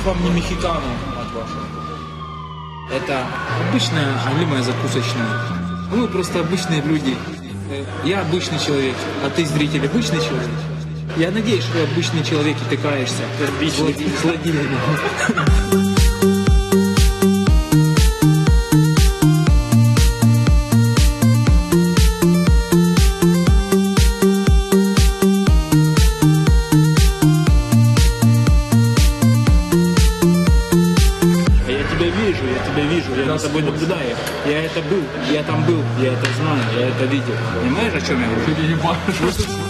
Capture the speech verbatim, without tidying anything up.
вам не мexicano от вашего. Это обычная алимая закусочная. Мы просто обычные люди. Я обычный человек, а ты, зритель, обычный человек. Я надеюсь, что обычный человек и тыкаешься с холодильником. Я тебя вижу, я за тобой наблюдаю. Я это был, я там был, я это знаю, я это видел. Понимаешь, о чем я говорю? Ты не понимаешь.